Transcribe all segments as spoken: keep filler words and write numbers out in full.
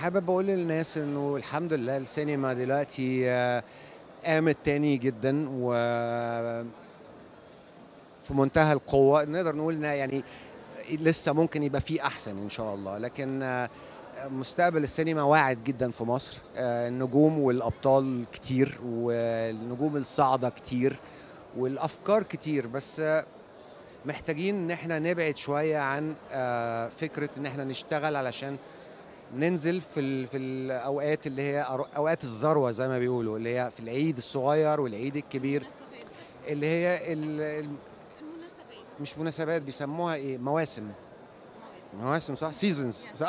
حابب اقول للناس انه الحمد لله السينما دلوقتي آه، قامت تاني جدا وفي منتهى القوة. نقدر نقول انها يعني لسه ممكن يبقى فيه احسن ان شاء الله، لكن آه، مستقبل السينما واعد جدا في مصر. آه، النجوم والابطال كتير والنجوم الصاعدة كتير والافكار كتير، بس آه، محتاجين ان احنا نبعد شوية عن آه، فكرة ان احنا نشتغل علشان ننزل في ال... في الاوقات اللي هي أرو- اوقات الذروه زي ما بيقولوا، اللي هي في العيد الصغير والعيد الكبير، مناسبات بس. اللي هي ال... ال- المناسبات. مش مناسبات، بيسموها ايه، مواسم. مواسم. مواسم صح، سيزونز يس. صح.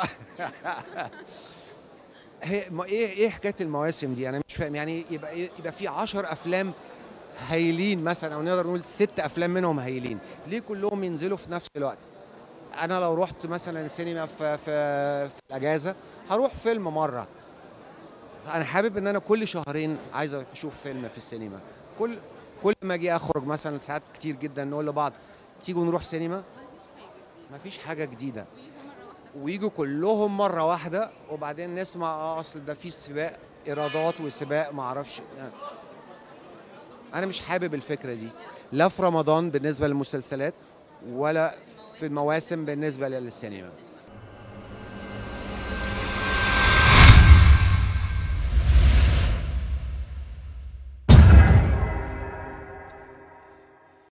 هي ما ايه ايه حكايه المواسم دي؟ انا مش فاهم. يعني يبقى إيه؟ يبقى في عشر افلام هايلين مثلا، او نقدر نقول ست افلام منهم هايلين، ليه كلهم ينزلوا في نفس الوقت؟ انا لو رحت مثلا السينما في في في الاجازه هروح فيلم مره. انا حابب ان انا كل شهرين عايز اشوف فيلم في السينما. كل كل ما اجي اخرج مثلا ساعات كتير جدا نقول لبعض تيجوا نروح سينما، مفيش حاجة جديدة. مفيش حاجه جديده. ويجوا مرة واحدة في ويجوا كلهم مره واحده، وبعدين نسمع اه اصل ده في سباق ايرادات وسباق ما اعرفش. انا مش حابب الفكره دي، يس. لا في رمضان بالنسبه للمسلسلات، ولا في المواسم. المواسم بالنسبه للسينما.